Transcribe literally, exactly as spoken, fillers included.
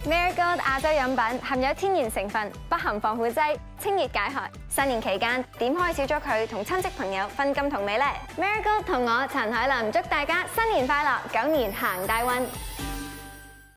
MARIGOLD 亞洲飲品含有天然成分，不含防腐劑，清熱解渴。新年期間點開少咗佢，同親戚朋友分甘同味呢 ？MARIGOLD 同我陳海琳祝大家新年快樂，狗年行大運。